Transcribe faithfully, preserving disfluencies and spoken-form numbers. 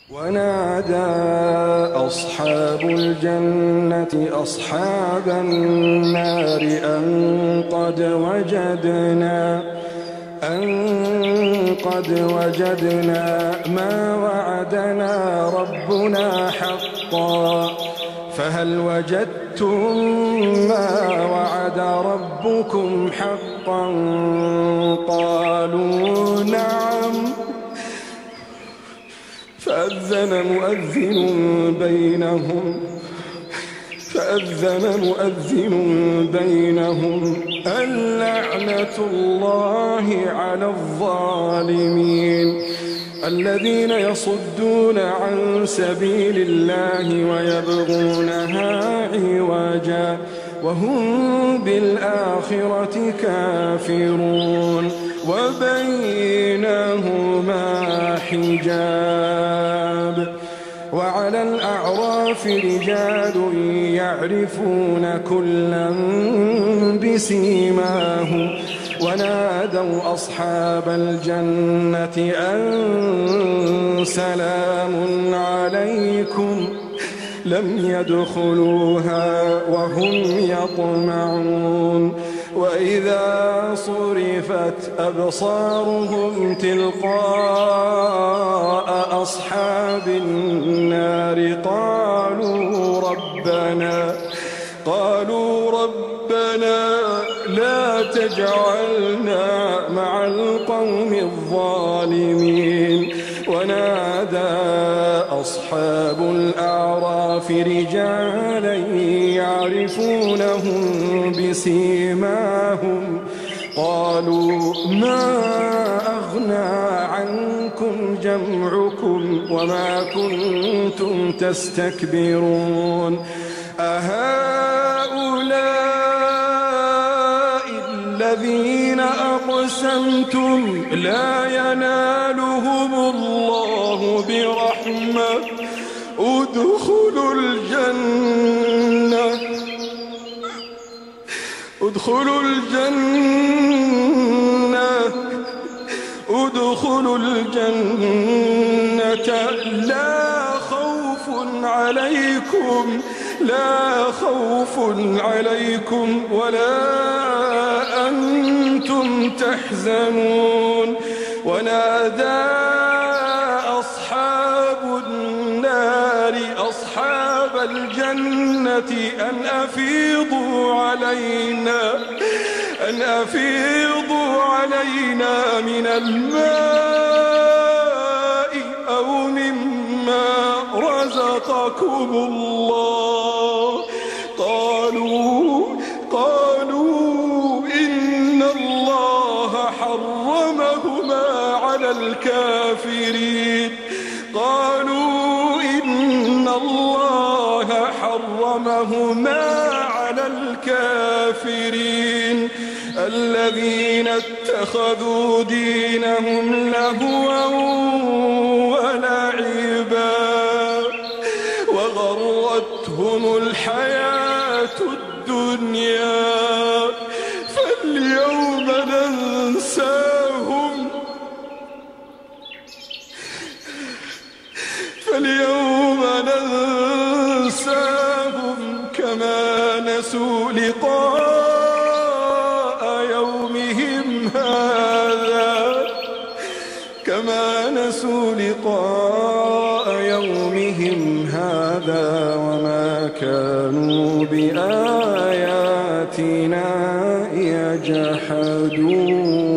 ونادى أصحاب الجنة أصحاب النار أن قد وجدنا أن قد وجدنا ما وعدنا ربنا حقا فهل وجدتم ما وعد ربكم حقا قالوا نعم فأذن مؤذن بينهم فأذن مؤذن بينهم اللعنة الله على الظالمين الذين يصدون عن سبيل الله ويبغونها عوجا وهم بالآخرة كافرون وبينهما حجاب وعلى الأعراف رجال يعرفون كلا بسيماهم ونادوا أصحاب الجنة أن سلام عليكم لم يدخلوها وهم يطمعون وإذا صرفت أبصارهم تلقاء أصحاب النار قالوا ربنا قالوا ربنا لا تجعلنا مع القوم الظالمين ونادى أصحاب الأعراف رجالا يعرفونهم بسيماهم قالوا ما أغنى عنكم جمعكم وما كنتم تستكبرون أهؤلاء الذين أقسمتم لا ينالهم الله برحمة ادخلوا الجنة ادخلوا الجنة ادخلوا الجنة لا خوف عليكم لا خوف عليكم ولا أنتم تحزنون ونادى أصحاب النار أصحاب الجنة أن أفيضوا علينا أن أفيضوا علينا من الماء أو مما رزقكم الله قالوا قالوا إن الله حرمهما على الكافرين قالوا إن الله حرمهما على الكافرين الذين اتخذوا دينهم لهوا ولعبا وغرتهم الحياة الدنيا فاليوم ننساهم فاليوم ننساهم كما نسوا لقاء يومهم هذا كما نسوا لقاء يومهم هذا وما كانوا بآياتنا يجحدون.